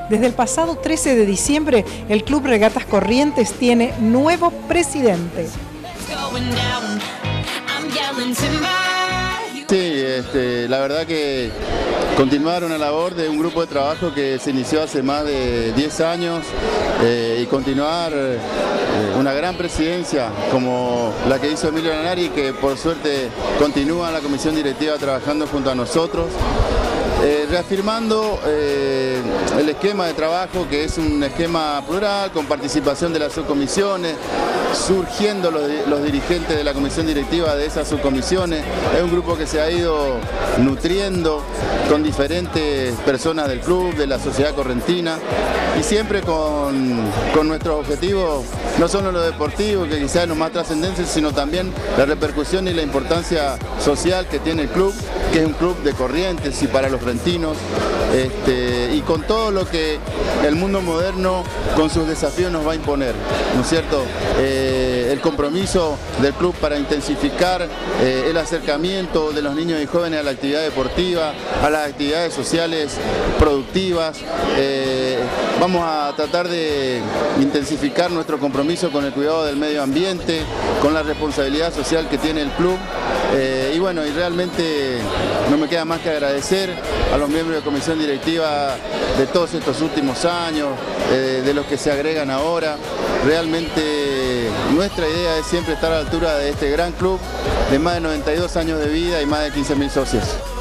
Desde el pasado 13 de diciembre, el Club Regatas Corrientes tiene nuevo presidente. Sí, la verdad que continuar una labor de un grupo de trabajo que se inició hace más de 10 años y continuar una gran presidencia como la que hizo Emilio Lanari, que por suerte continúa en la comisión directiva trabajando junto a nosotros. Reafirmando el esquema de trabajo, que es un esquema plural, con participación de las subcomisiones, surgiendo los dirigentes de la comisión directiva de esas subcomisiones. Es un grupo que se ha ido nutriendo con diferentes personas del club, de la sociedad correntina, y siempre con nuestros objetivos, no solo lo deportivo, que quizás es lo más trascendente, sino también la repercusión y la importancia social que tiene el club, que es un club de Corrientes y para los rentinos, y con todo lo que el mundo moderno con sus desafíos nos va a imponer, ¿no es cierto? El compromiso del club para intensificar el acercamiento de los niños y jóvenes a la actividad deportiva, a las actividades sociales productivas. Vamos a tratar de intensificar nuestro compromiso con el cuidado del medio ambiente, con la responsabilidad social que tiene el club. Y bueno, y realmente no me queda más que agradecer a los miembros de comisión directiva de todos estos últimos años, de los que se agregan ahora. Realmente nuestra idea es siempre estar a la altura de este gran club de más de 92 años de vida y más de 15.000 socios.